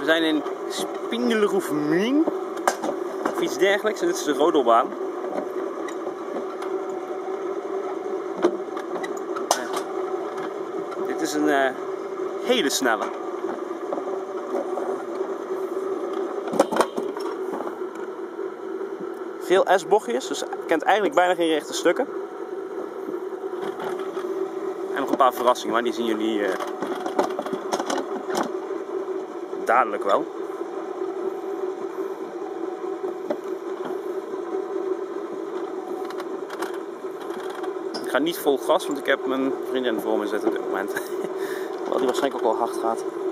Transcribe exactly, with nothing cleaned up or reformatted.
zijn in Spindelhoef-Mien of iets dergelijks en dit is de rodelbaan. Uh, dit is een uh, hele snelle. Veel S-bochtjes, dus je kent eigenlijk bijna geen rechte stukken. En nog een paar verrassingen, maar die zien jullie uh, dadelijk wel. Ik ga niet vol gas, want ik heb mijn vriendin voor me zitten op dit moment. Terwijl die waarschijnlijk ook al hard gaat.